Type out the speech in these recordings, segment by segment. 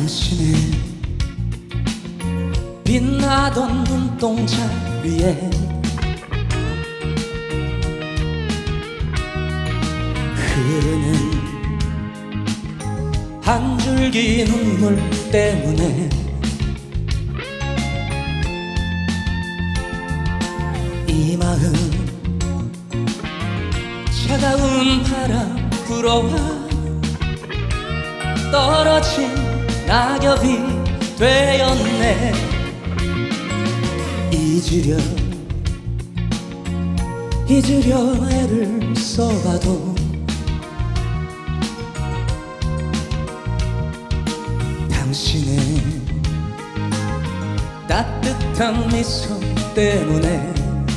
당신의 빛나던 눈동자 위에 흐르는 한 줄기 눈물 때문에 이 마음 차가운 바람 불어와 떨어진 낙엽이 되었네. 잊으려 애를 써봐도 당신의 따뜻한 미소 때문에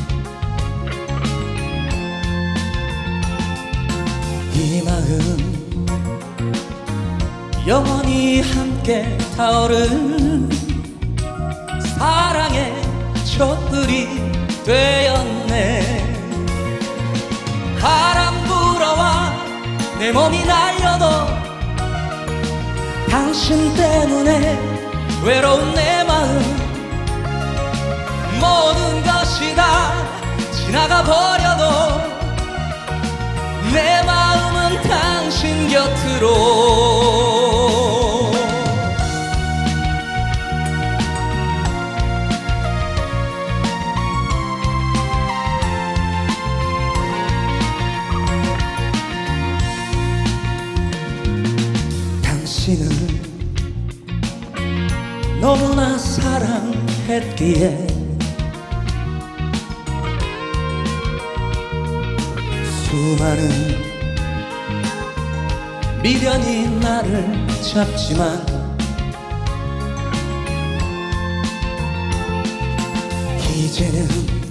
이 마음 영원히 함께 타오른 사랑의 촛불이 되었네. 바람 불어와 내 몸이 날려도 당신 때문에 외로운 내 마음 모든 것이 다 지나가 버려도 내 마음은 당신 곁으로. 당신을 너무나 사랑했기에 수많은 미련이 나를 잡지만 이제는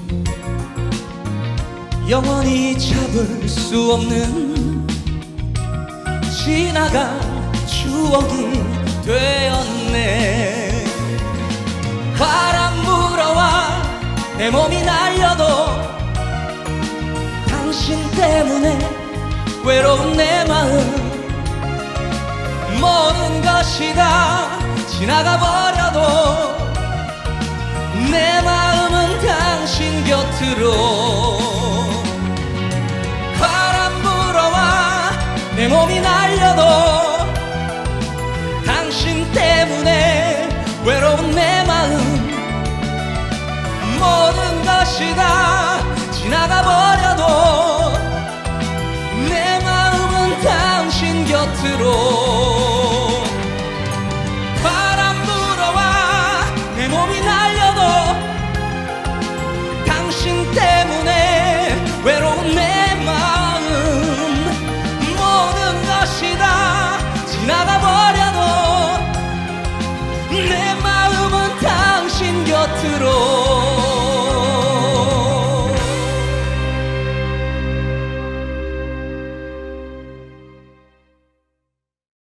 영원히 잡을 수 없는 지나간 추억이 되었네. 바람 불어와 내 몸이 날려도 당신 때문에 외로운 내 마음 모든 것이 다 지나가 버려도 내 마음은 당신 곁으로. 바람 불어와 내 몸이 날려도 당신 때문에 외로운 내 마음 모든 것이 다 지나가 버려도 내 마음은 당신 곁으로.